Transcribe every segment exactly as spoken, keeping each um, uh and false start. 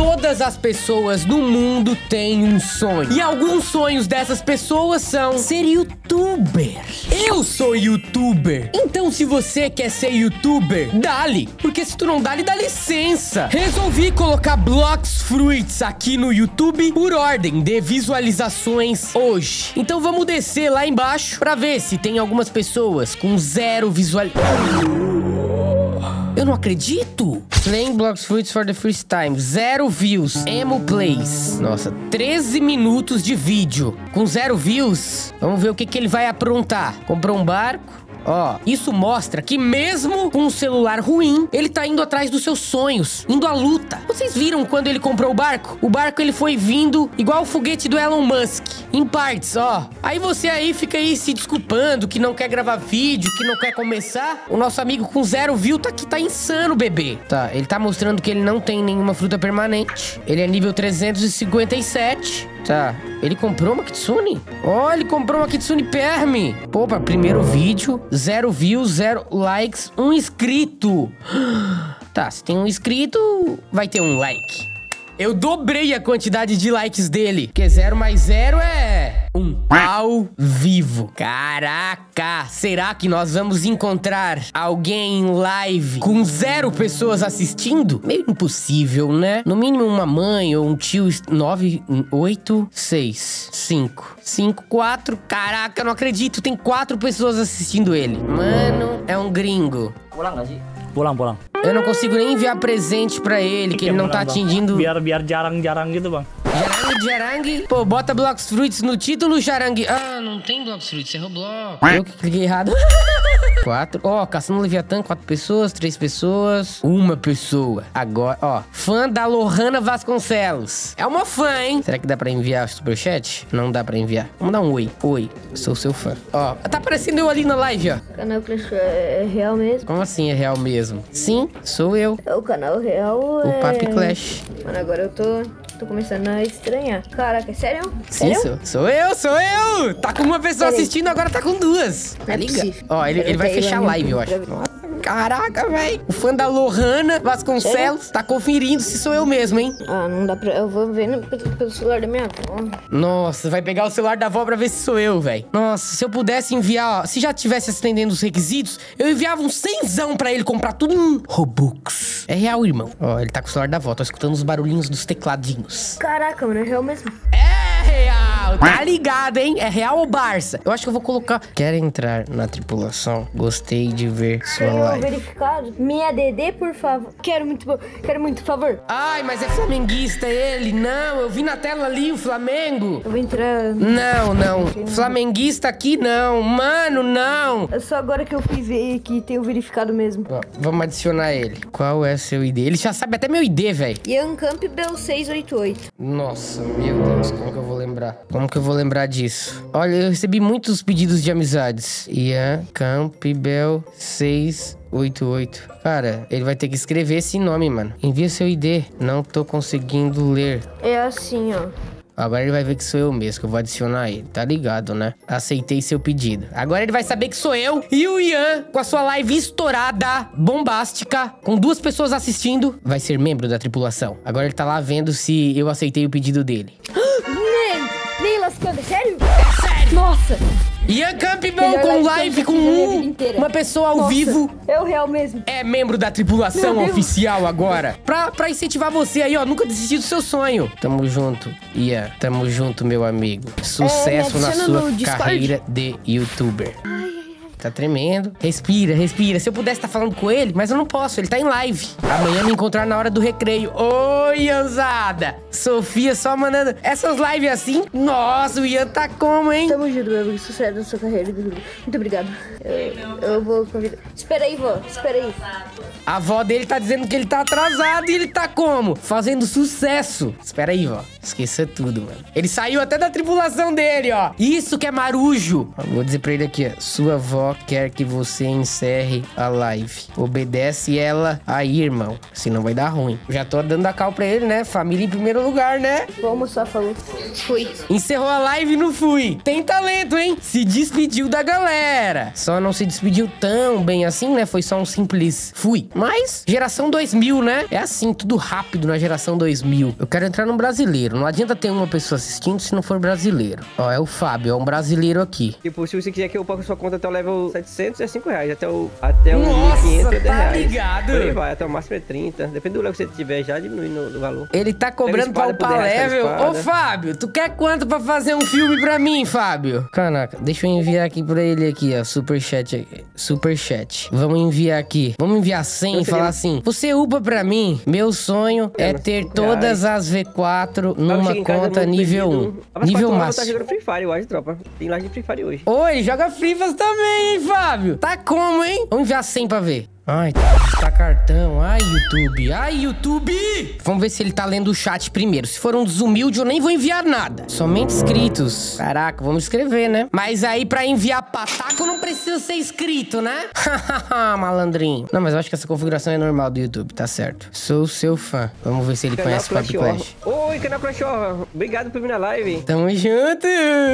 todas as pessoas no mundo têm um sonho. E alguns sonhos dessas pessoas são ser youtuber. Eu sou youtuber. Então se você quer ser youtuber, dá-lhe. Porque se tu não dá-lhe, dá licença. Resolvi colocar Blox Fruits aqui no YouTube por ordem de visualizações hoje. Então vamos descer lá embaixo pra ver se tem algumas pessoas com zero visualizações. Eu não acredito. Playing Blox Fruits for the first time. Zero views. Emo plays. Nossa, treze minutos de vídeo. Com zero views. Vamos ver o que, que ele vai aprontar. Comprou um barco. Ó, isso mostra que mesmo com um celular ruim, ele tá indo atrás dos seus sonhos, indo à luta. Vocês viram quando ele comprou o barco? O barco ele foi vindo igual o foguete do Elon Musk, em partes, ó. Aí você aí fica aí se desculpando que não quer gravar vídeo, que não quer começar. O nosso amigo com zero view tá aqui, tá insano, bebê. Tá, ele tá mostrando que ele não tem nenhuma fruta permanente. Ele é nível trezentos e cinquenta e sete. Tá, ele comprou uma Kitsune? Ó, oh, ele comprou uma Kitsune Perme. Pô, pra primeiro vídeo, zero views, zero likes, um inscrito. Tá, se tem um inscrito, vai ter um like. Eu dobrei a quantidade de likes dele. Porque zero mais zero é um. Ao vivo. Caraca, será que nós vamos encontrar alguém em live com zero pessoas assistindo? Meio impossível, né? No mínimo uma mãe ou um tio. Nove, oito, seis, cinco, cinco, quatro. Caraca, não acredito, tem quatro pessoas assistindo ele. Mano, é um gringo. Pulang gak sih? Pulang, pulang. Eu não consigo nem enviar presente pra ele, que ele não tá atingindo. Biar, biar jarang-jarang gitu, bang. Jarang, jarang. Pô, bota Blox Fruits no título, jarang. Ah, não tem Blox Fruits, é Roblox. Eu que cliquei errado. Quatro. Ó, caçando Leviatã, quatro pessoas, três pessoas, uma pessoa. Agora, ó, fã da Lohana Vasconcelos. É uma fã, hein? Será que dá pra enviar superchat? Não dá pra enviar. Vamos dar um oi. Oi, sou seu fã. Ó, tá aparecendo eu ali na live, ó. O canal Clash é real mesmo? Como assim é real mesmo? Sim, sou eu. O canal real é... O Papi Clash. Mano, agora eu tô... Tô começando a estranhar. Caraca, é sério? Sim, sério? sou, sou eu, sou eu! Tá com uma pessoa Peraí. assistindo, agora tá com duas. Tá é ligado? possível. Ó, ele, ele vai Peraí, fechar a vai, live, eu vai, acho. vai. Nossa, caraca, velho. O fã da Lohana Vasconcelos tá conferindo se sou eu mesmo, hein? Ah, não dá pra... Eu vou ver no, pelo, pelo celular da minha avó. Nossa, vai pegar o celular da avó pra ver se sou eu, velho. Nossa, se eu pudesse enviar, ó, se já tivesse atendendo os requisitos, eu enviava um cenzão pra ele comprar tudo em Robux. É real, irmão. Ó, ele tá com o celular da avó, tô escutando os barulhinhos dos tecladinhos. Caraca, mano, é real mesmo. É real, tá ligado, hein? É real ou Barça? Eu acho que eu vou colocar... Quer entrar na tripulação? Gostei de ver sua Tem um live. verificado? Minha D D, por favor. Quero muito, quero muito, por favor. Ai, mas é flamenguista ele. Não, eu vi na tela ali o Flamengo. Eu vou entrar... Não, não. Flamenguista aqui não. Mano, não. É só agora que eu fui ver que tem o verificado mesmo. Ó, vamos adicionar ele. Qual é seu I D? Ele já sabe até meu I D, velho. Ian Campbell seiscentos e oitenta e oito. Nossa, meu Deus, como que eu vou lembrar? Como que eu vou lembrar disso? Olha, eu recebi muitos pedidos de amizades. Ian Campbell seiscentos e oitenta e oito. Cara, ele vai ter que escrever esse nome, mano. Envia seu I D. Não tô conseguindo ler. É assim, ó. Agora ele vai ver que sou eu mesmo, que eu vou adicionar ele. Tá ligado, né? Aceitei seu pedido. Agora ele vai saber que sou eu. E o Ian, com a sua live estourada, bombástica, com duas pessoas assistindo, vai ser membro da tripulação. Agora ele tá lá vendo se eu aceitei o pedido dele. Nem, nem lascando, é sério? É sério! Nossa! Ian Campbell Melhor com live live que eu com fiz na minha vida um, inteira. uma pessoa ao Nossa, vivo. É o real mesmo. É membro da tripulação Meu Deus. oficial agora. Pra, pra incentivar você aí, ó. Nunca desistir do seu sonho. Tamo junto, Ian. Tamo junto, meu amigo. Sucesso É, me na adiciona sua no Discord. carreira de youtuber. Tá tremendo. Respira, respira. Se eu pudesse estar falando com ele, mas eu não posso. Ele tá em live. Amanhã me encontrar na hora do recreio. Oi, Ianzada. Sofia só mandando essas lives assim. Nossa, o Ian tá como, hein? Tamo junto, meu amigo. Sucesso na sua carreira. Muito obrigado. Eu, eu vou convidar. Espera aí, vó. Espera aí. A avó dele tá dizendo que ele tá atrasado e ele tá como? Fazendo sucesso. Espera aí, vó. Esqueça tudo, mano. Ele saiu até da tripulação dele, ó. Isso que é marujo. Eu vou dizer pra ele aqui, ó. Sua avó só quer que você encerre a live. Obedece ela aí, irmão. Senão vai dar ruim. Já tô dando a cal pra ele, né? Família em primeiro lugar, né? Vou almoçar, falou. Fui. Encerrou a live e não fui. Tem talento, hein? Se despediu da galera. Só não se despediu tão bem assim, né? Foi só um simples fui. Mas, geração dois mil, né? É assim, tudo rápido na geração dois mil. Eu quero entrar num brasileiro. Não adianta ter uma pessoa assistindo se não for brasileiro. Ó, é o Fábio, é um brasileiro aqui. Tipo, se você quiser que eu pague sua conta até o level setecentos, é cinco reais. Até o, até o Nossa, mil e quinhentos é dez tá reais. ligado? Por aí vai, até o máximo é trinta. Depende do level que você tiver, já diminui no, no valor. Ele tá cobrando pra Pega espada, upar por dez reais, level. pega Ô, espada. Fábio, tu quer quanto pra fazer um filme pra mim, Fábio? Caraca, deixa eu enviar aqui pra ele aqui, ó. Superchat. Superchat. Vamos enviar aqui. Vamos enviar cem e seria- falar assim. Você upa pra mim? Meu sonho é, É, ter cinco todas as V quatro Mas numa chega em casa, conta é muito nível perdido. um. Ah, mas Nível quatro horas máximo. Tá jogando Free Fire, eu acho, tropa. Tem live de Free Fire hoje. Oi, joga Frifas também, hein, Fábio? Tá como, hein? Vamos enviar cem pra ver. Ai, tá cartão. Ai, YouTube. Ai, YouTube. Vamos ver se ele tá lendo o chat primeiro. Se for um dos humildes, eu nem vou enviar nada. Somente inscritos. Caraca, vamos escrever, né? Mas aí, pra enviar pataco, não precisa ser inscrito, né? Hahaha, malandrinho. Não, mas eu acho que essa configuração é normal do YouTube, tá certo. Sou seu fã. Vamos ver se ele Canal conhece o Fábio Clash Clash. Horror. Oi, canal Clash Horror. Obrigado por vir na live. Tamo junto.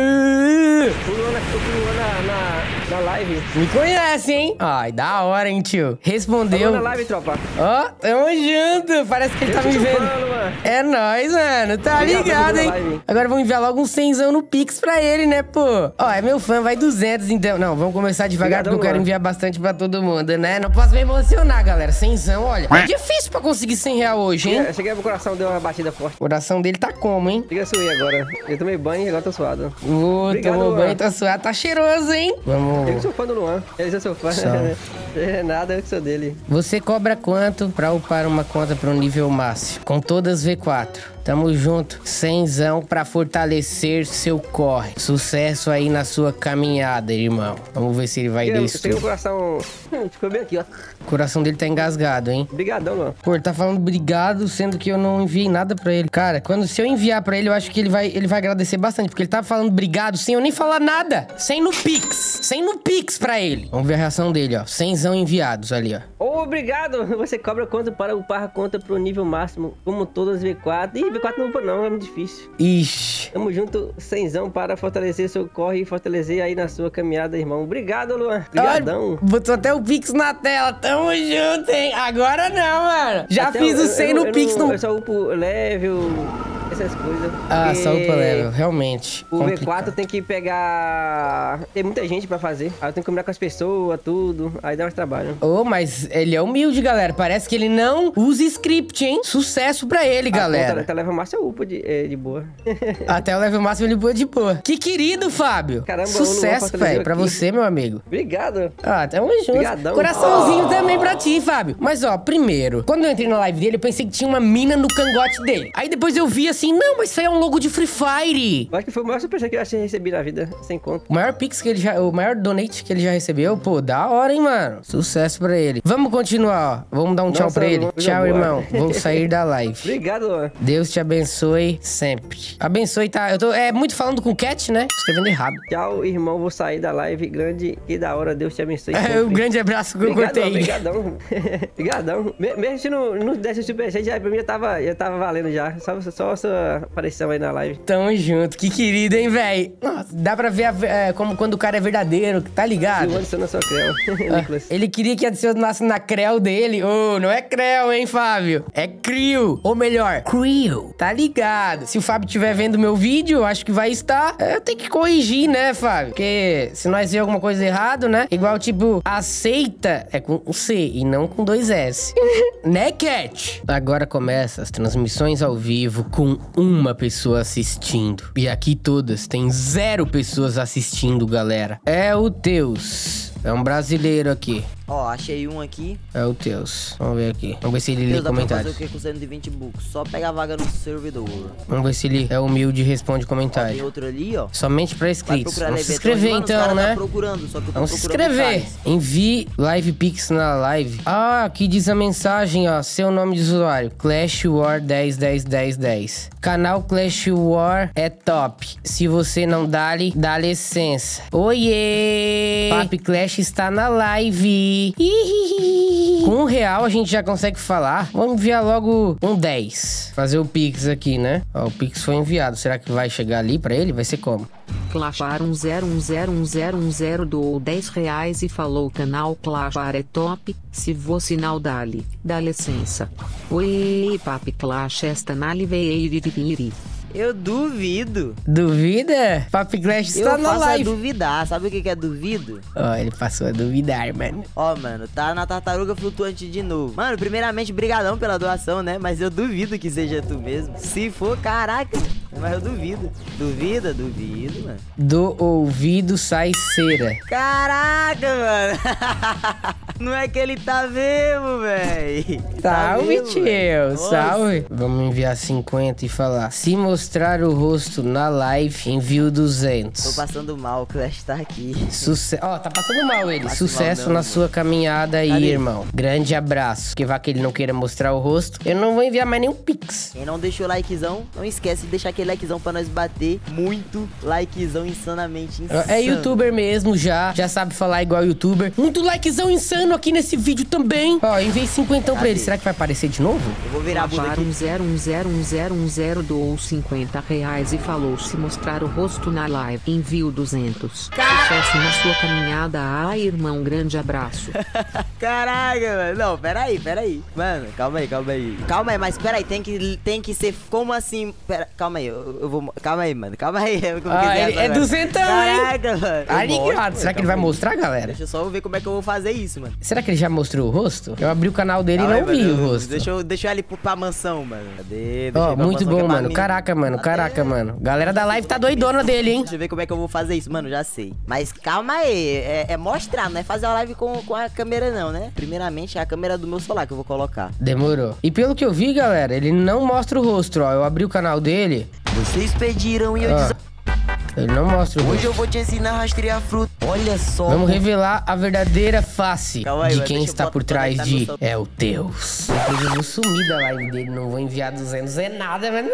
Pulou na, pulou na, na, na live. Me conhece, hein? Ai, da hora, hein, tio? Respondeu. Pulou na live, tropa. Ó, tamo junto. Parece que ele tá Eu me tô vendo. falando, mano. É nóis, mano. Tá Obrigado, ligado, pela hein? live. Agora vamos enviar logo um cenzão no Pix pra ele, né, pô? Ó, é meu fã, vai duzentos, então. Não, vamos começar devagar, Obrigadão, porque eu quero mano. enviar bastante pra todo mundo, né? Não posso me emocionar, galera. Cenzão, olha. É difícil pra conseguir cem real hoje, hein? Eu cheguei, meu coração deu uma batida forte. O coração dele tá como, hein? Liga suei agora. Eu tomei banho e agora tô suado. Ô, Obrigado, tomou Luan. banho, tá suado, tá cheiroso, hein? Eu que Vamos... sou fã do Luan. Ele é seu fã. Salve. É nada, eu que sou dele. Você cobra quanto pra upar uma conta pro nível máximo? Com todas V quatro. Tamo junto. Cenzão pra fortalecer seu corre. Sucesso aí na sua caminhada, irmão. Vamos ver se ele vai Eu peguei o destruir. coração. Hum, ficou bem aqui, ó. O coração dele tá engasgado, hein? Obrigadão, Luan. Pô, ele tá falando obrigado, sendo que eu não enviei nada pra ele. Cara, quando se eu enviar pra ele, eu acho que ele vai, ele vai agradecer bastante. Porque ele tá falando obrigado sem eu nem falar nada. Sem no Pix. Sem no Pix pra ele. Vamos ver a reação dele, ó. Cenzão enviados ali, ó. Obrigado! Você cobra conta para upar a conta pro nível máximo, como todas as V quatro. Ih, V quatro não upa não, é muito difícil. Ixi. Tamo junto, cenzão, para fortalecer seu corre e fortalecer aí na sua caminhada, irmão. Obrigado, Luan. Obrigadão. Olha, botou até o Pix na tela. Tamo junto, hein? Agora não, mano. Já Até fiz eu- o cem eu- no eu Pix. não- No... Eu só upo level, essas coisas. Ah, porque só upa level. Realmente. O V complicado. quatro tem que pegar... Tem muita gente pra fazer. Aí eu tenho que combinar com as pessoas, tudo. Aí dá mais trabalho. Ô, mas ele é humilde, galera. Parece que ele não usa script, hein? Sucesso pra ele, galera. Até level máximo eu upo de, é, de boa. Até o level máximo ele boa de boa. Que querido, Fábio. Caramba, o Luan Sucesso, fortaleceu velho. Pra aqui. você, meu amigo. Obrigado. Ah, tamo junto. Obrigadão. Coraçãozinho Oh. também pra ti, Fábio. Mas, ó, primeiro, quando eu entrei na live dele, eu pensei que tinha uma mina no cangote dele. Aí depois eu vi assim, não, mas isso aí é um logo de Free Fire. Eu acho que foi o maior superchat que eu achei recebi na vida, sem conta. O maior pix que ele já... O maior donate que ele já recebeu, pô, da hora, hein, mano? Sucesso pra ele. Vamos continuar, ó. Vamos dar um tchau Nossa, pra ele. uma coisa Tchau, boa. irmão. Vou sair da live. Obrigado, Luan. Deus te abençoe sempre. Abençoe, tá? Eu tô... É muito falando com Cat, né? Escrevendo errado. Tchau, irmão. Vou sair da live. Grande e da hora. Deus te abençoe. É, sempre. um grande abraço que eu Obrigado, cortei. obrigadão. Obrigadão. Me- Mesmo se não, não desse o superchat, já, pra mim já tava, já tava valendo já. Só, só a sua aparição aí na live. Tamo junto. Que querido, hein, velho? Nossa, dá pra ver a- é, como quando o cara é verdadeiro, tá ligado? E o Anderson na sua creu. Nicolas. Ele queria que adicionasse na creu dele. Ô, não é creu, hein, Fábio? É crio. Ou melhor, crio. Tá ligado? Se o Fábio estiver vendo meu vídeo, eu acho que vai estar. É, eu tenho que corrigir, né, Fábio? Porque se nós ver alguma coisa errada, né? Igual, tipo, aceita é com um C e não com dois S. Né, Cat? Agora começa as transmissões ao vivo com uma pessoa assistindo. E aqui todas tem zero pessoas assistindo, galera. É o Teus. É um brasileiro aqui. Ó, achei um aqui. É o Teus. Vamos ver aqui. Vamos ver se ele lê Deus, dá pra fazer comentários. o que com cento e vinte bucks? Só pega a vaga no servidor. Vamos ver se ele é humilde e responde Ó, tem comentário. outro ali, ó. Somente pra Vai inscritos. procurar Vamos se Levetão. inscrever Mano, os então, cara né? Tá procurando, só que eu tô Vamos se procurando inscrever. Thales. Envie live pix na live. Ah, aqui diz a mensagem, ó. Seu nome de usuário. Clash War dez dez dez dez. Canal Clash War é top. Se você não dá-lhe, dá licença. Oiê! Papi Clash Clash está na live. Ihihihi. Com um real a gente já consegue falar. Vamos enviar logo um dez. Fazer o Pix aqui, né? Ó, o Pix foi enviado. Será que vai chegar ali pra ele? Vai ser como? Clashar um zero um zero um zero um zero doou dez reais e falou: canal Clashar é top, se vou sinal dali, dá licença. Oi, papi Clash esta na live. Eu duvido. Duvida? Papi Clash está Eu na faço a live. duvidar. Sabe o que que é duvido? Ó, ele passou a duvidar, mano. Ó, mano, tá na tartaruga flutuante de novo. Mano, primeiramente, brigadão pela doação, né? Mas eu duvido que seja tu mesmo. Se for, caraca. Mas eu duvido. Duvida? Duvido, mano. Do ouvido sai cera. Caraca, mano. Não é que ele tá vivo, véi. Salve, vivo, tio. véi. Salve. Vamos enviar cinquenta e falar. Se mostrar o rosto na live, envio duzentos. Tô passando mal, o Clash tá aqui. Sucesso. Ó, tá passando mal ele. Passa Sucesso mal não, na mano. sua caminhada aí, Cadê? irmão. Grande abraço. Que vá que ele não queira mostrar o rosto. Eu não vou enviar mais nenhum pix. Quem não deixou o likezão, não esquece de deixar aquele likezão pra nós bater muito likezão insanamente insano. É youtuber mesmo já. Já sabe falar igual youtuber. Muito likezão insano aqui nesse vídeo também. Ó, enviei cinquentão pra Cadê? ele. Será que vai aparecer de novo? Eu vou virar a bunda Clashar um aqui. zero um zero um zero um zero doou cinquenta reais e falou: se mostrar o rosto na live, envio duzentos. Sucesso na sua caminhada. Ai, irmão, grande abraço. Caraca, mano. Não, peraí, peraí. Mano, calma aí, calma aí. Calma aí, mas peraí, tem que, tem que ser como assim? Pera, calma aí, eu, eu vou... Calma aí, mano, calma aí. Eu vou Ah, quiser ele- agora, é mano. duzentão, hein? Caraca, mano. Ah, Eu mostro, ligado. Será que ele vai calma aí. mostrar, galera? Deixa eu só ver como é que eu vou fazer isso, mano. Será que ele já mostrou o rosto? Eu abri o canal dele Calma e aí, não vi mano, o eu- rosto. Deixa eu, deixa eu ir ali pro- pra mansão, mano. Cadê? Deixa eu Ó, ir pra muito mansão, que é bom, pra mano. mim. Caraca, mano. Caraca, mano. Galera da live tá doidona dele, hein? Deixa eu ver como é que eu vou fazer isso, mano, já sei. Mas calma aí, é, é mostrar, não é fazer a live com, com a câmera não, né? Primeiramente é a câmera do meu celular que eu vou colocar. Demorou. E pelo que eu vi, galera, ele não mostra o rosto, ó. Eu abri o canal dele. Vocês pediram e eu Ó, des... ele não mostra o Hoje rosto. eu vou te ensinar a rastrear fruta. Olha só. Vamos revelar a verdadeira face Calma aí, de mano, quem deixa eu está botar- por trás conectar de meu celular. é o Deus. Depois eu vou sumir da live dele, não vou enviar duzentos é nada, mano.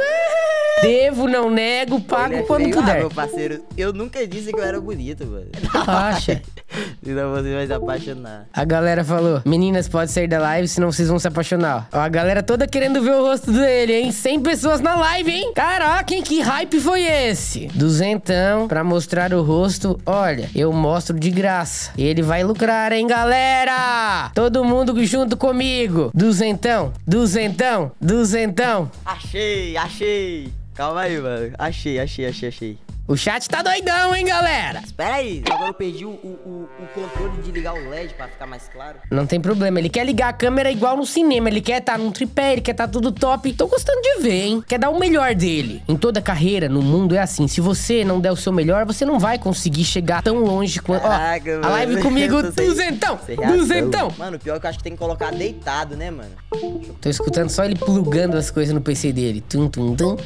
Devo, não nego, pago Ele é quando feio. Ah, puder. meu parceiro, eu nunca disse que eu era bonito, mano. Relaxa. Senão você vai se apaixonar. A galera falou, meninas, pode sair da live, senão vocês vão se apaixonar. Ó, a galera toda querendo ver o rosto dele, hein? cem pessoas na live, hein? Caraca, hein? Que hype foi esse? Duzentão pra mostrar o rosto. Olha, eu mostro de graça. Ele vai lucrar, hein, galera? Todo mundo junto comigo. Duzentão, duzentão, duzentão. Achei, achei. Calma aí, mano. Achei, achei, achei, achei. O chat tá doidão, hein, galera? Espera aí, agora eu perdi o, o, o controle de ligar o L E D pra ficar mais claro. Não tem problema, ele quer ligar a câmera igual no cinema. Ele quer estar num tripé, ele quer estar tudo top. Tô gostando de ver, hein? Quer dar o melhor dele. Em toda carreira, no mundo, é assim. Se você não der o seu melhor, você não vai conseguir chegar tão longe quanto... Caraca, Ó, a mano. live comigo, Eu tô sem- duzentão, sem reação. duzentão. Mano, pior que eu acho que tem que colocar deitado, né, mano? Tô escutando só ele plugando as coisas no P C dele. Tum, tum, tum.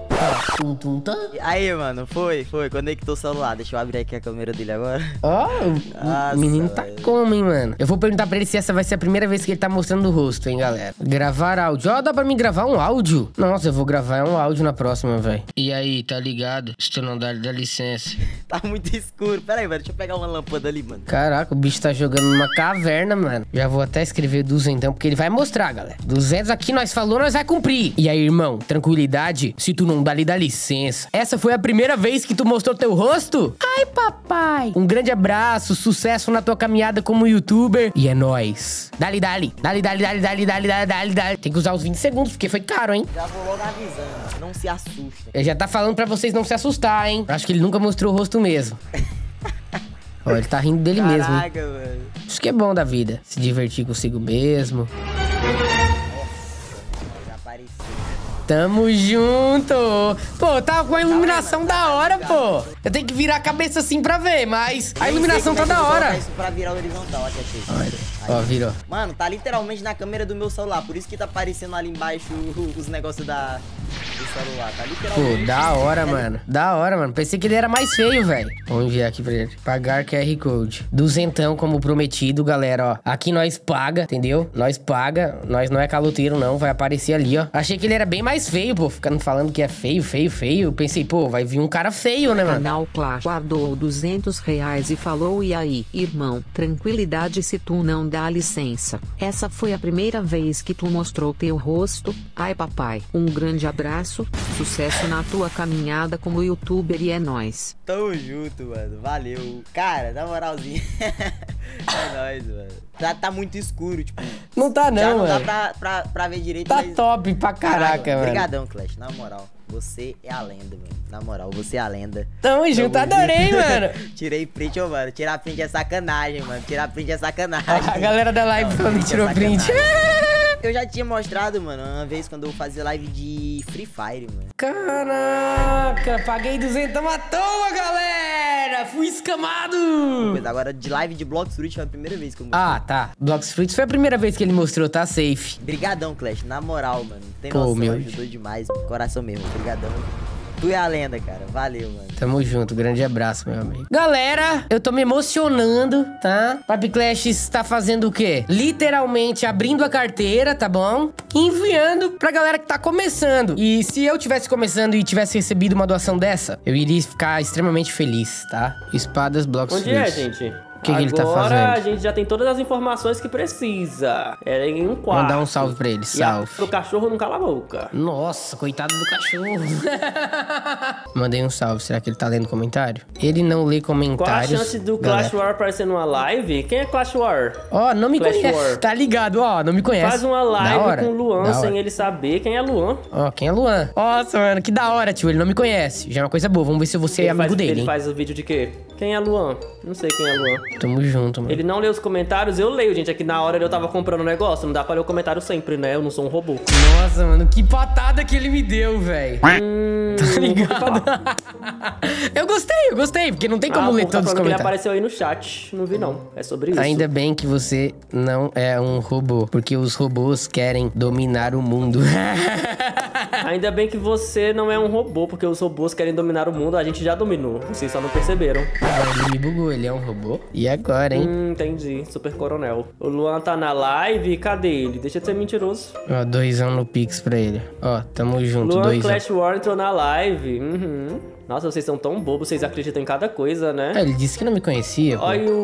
Ó, tum, tum, tum. Aí, mano, foi, foi. Conectou o celular. Deixa eu abrir aqui a câmera dele agora. Ó, o Nossa, menino tá velho. como, hein, mano? Eu vou perguntar pra ele se essa vai ser a primeira vez que ele tá mostrando o rosto, hein, galera. Gravar áudio. Ó, dá pra mim gravar um áudio? Nossa, eu vou gravar um áudio na próxima, velho. E aí, tá ligado? Se tu não dá, dá licença. Tá muito escuro. Pera aí, mano. Deixa eu pegar uma lâmpada ali, mano. Caraca, o bicho tá jogando numa caverna, mano. Já vou até escrever duzentos, então, porque ele vai mostrar, galera. duzentos aqui, nós falou, nós vai cumprir. E aí, irmão, tranquilidade? Se tu não dá, lhe dá licença. Essa foi a primeira vez que tu mostrou teu rosto? Ai, papai. Um grande abraço, sucesso na tua caminhada como youtuber. E é nóis. Dali, dali. Dali, dali, dali, dali, dali, dali, dali, dali. Tem que usar os vinte segundos, porque foi caro, hein? Já vou logo avisando. Não se assustem. Ele já tá falando pra vocês não se assustar, hein? Acho que ele nunca mostrou o rosto mesmo. Ó, ele tá rindo dele mesmo, hein? Caraca, mano. Isso que é bom da vida. Se divertir consigo mesmo. Já apareceu. Tamo junto! Pô, tava com a iluminação da hora, pô! Eu tenho que virar a cabeça assim pra ver, mas a iluminação tá da hora! Isso pra virar horizontal, ó, achei. Olha, ó, virou. Mano, tá literalmente na câmera do meu celular. Por isso que tá aparecendo ali embaixo os negócios da... do celular. Tá literalmente... Pô, da hora, mano. Da hora, mano. Pensei que ele era mais feio, velho. Vamos enviar aqui pra ele. Pagar Q R Code. Duzentão, como prometido, galera, ó. Aqui nós paga, entendeu? Nós paga. Nós não é caloteiro, não. Vai aparecer ali, ó. Achei que ele era bem mais feio, pô. Ficando falando que é feio, feio, feio. Pensei, pô, vai vir um cara feio, né, mano? canal Clash guardou duzentos reais e falou: e aí, irmão, tranquilidade se tu não dá licença. Essa foi a primeira vez que tu mostrou teu rosto. Ai papai, um grande abraço, sucesso na tua caminhada como youtuber e é nóis. Tamo junto, mano. Valeu. Cara, na moralzinha. É nóis, mano. Já tá muito escuro, tipo. Não tá não, já não mano. dá pra, pra, pra ver direito, Tá mas... top pra caraca, mano. Obrigadão, Clash, na moral. Você é a lenda, mano. Na moral, você é a lenda. Tamo junto, adorei, mano. Tirei print, ô, mano. Tirar print é sacanagem, mano. Tirar print é sacanagem. A galera da live Não, falando que tirou é print. Eu já tinha mostrado, mano, uma vez quando eu fazia live de Free Fire, mano. Caraca, paguei duzentão à toa, galera. Fui escamado. Mas agora de live de Blox Fruit foi a primeira vez que eu mostrei. Ah, tá. Blox Fruits foi a primeira vez que ele mostrou, tá safe. Brigadão, Clash. Na moral, mano. Tem Pô, noção, meu. ajudou demais. Coração mesmo. Brigadão. Tu é a lenda, cara. Valeu, mano. Tamo junto, grande abraço, meu amigo. Galera, eu tô me emocionando, tá? Papi Clash está fazendo o quê? Literalmente abrindo a carteira, tá bom? E enviando pra galera que tá começando. E se eu tivesse começando e tivesse recebido uma doação dessa, eu iria ficar extremamente feliz, tá? Espadas, blocos, Onde é, gente? O que, que ele tá Agora fazendo? a gente já tem todas as informações que precisa. Era em um quarto. Mandar um salve pra ele, salve. E a, pro cachorro não cala a boca. Nossa, coitado do cachorro. Mandei um salve. Será que ele tá lendo comentário? Ele não lê Qual a comentários. chance do galera. Clash War aparecer numa live? Quem é Clash War? Ó, não me Clash conhece. War. Tá ligado, ó, não me conhece. Faz uma Da live hora, com o Luan da sem hora. ele saber quem é Luan. Ó, quem é Luan? Nossa, mano, que da hora, tio. Ele não me conhece. Já é uma coisa boa. Vamos ver se você é ele amigo faz, dele, Ele hein? faz o vídeo de quê? Quem é Luan? Não sei quem é Luan. Tamo junto, mano. Ele não lê os comentários, eu leio, gente. É que na hora eu tava comprando o negócio, não dá pra ler o comentário sempre, né? Eu não sou um robô. Nossa, mano, que patada que ele me deu, velho. Hum, Tá ligado? Eu gostei, eu gostei, porque não tem como ah, ler o povo tá todos os falando que ele comentários. apareceu aí no chat. Não vi, não. É sobre isso. Ainda bem que você não é um robô, porque os robôs querem dominar o mundo. Ainda bem que você não é um robô, porque os robôs querem dominar o mundo, a gente já dominou. Vocês só não perceberam. Ah, ele me bugou, ele é um robô. E agora, hein? Hum, entendi. Super coronel. O Luan tá na live, cadê ele? Deixa de ser mentiroso. Ó, doisão no Pix pra ele. Ó, tamo junto, Luan doisão. Clash War entrou na live. Uhum. Nossa, vocês são tão bobos, vocês acreditam em cada coisa, né? Ah, ele disse que não me conhecia, pô. Olha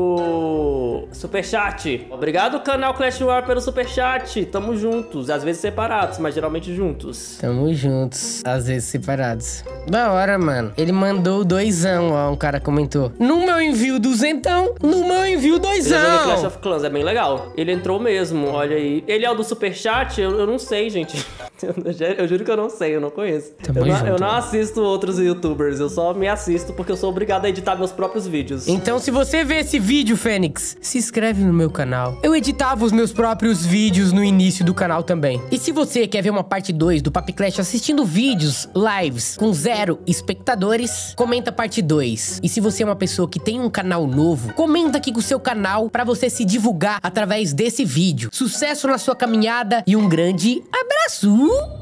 o superchat. Obrigado, canal Clash War, pelo superchat. Tamo juntos, às vezes separados, mas geralmente juntos. Tamo juntos, às vezes separados. Da hora, mano. Ele mandou doisão, ó, um cara comentou. No meu envio duzentão, no meu envio Ele é do Clash doisão. of Clans, é bem legal. Ele entrou mesmo, olha aí. Ele é o do superchat? Eu, eu não sei, gente. Eu, ju- eu juro que eu não sei, eu não conheço. Tamo Eu não, junto, eu não mano. assisto outros youtubers, eu só me assisto porque eu sou obrigado a editar meus próprios vídeos. Então, se você vê esse vídeo, Fênix, se inscreve no meu canal. Eu editava os meus próprios vídeos no início do canal também. E se você quer ver uma parte dois do Papi Clash assistindo vídeos, lives, com zero espectadores, comenta parte dois. E se você é uma pessoa que tem um canal novo, comenta aqui com o seu canal pra você se divulgar através desse vídeo. Sucesso na sua caminhada e um grande abraço!